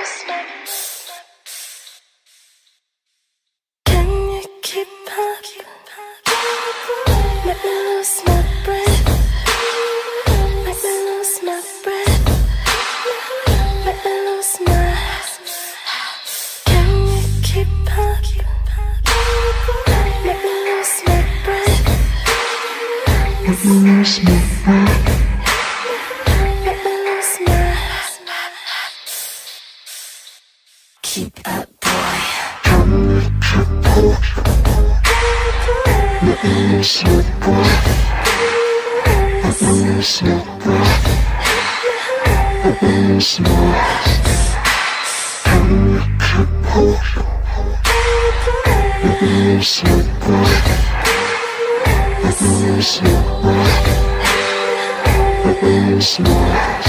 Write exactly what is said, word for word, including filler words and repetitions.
lose my. Can you keep up? Make me lose my breath. Make me lose my breath. Make me lose my. Can you keep up? Make me lose my breath. Make me lose my breath. Make me lose my. Keep up, boy. Let me lose my breath. Let me lose my breath. Let me lose my breath. Let me lose my breath. Let me lose my breath. Let me lose my breath.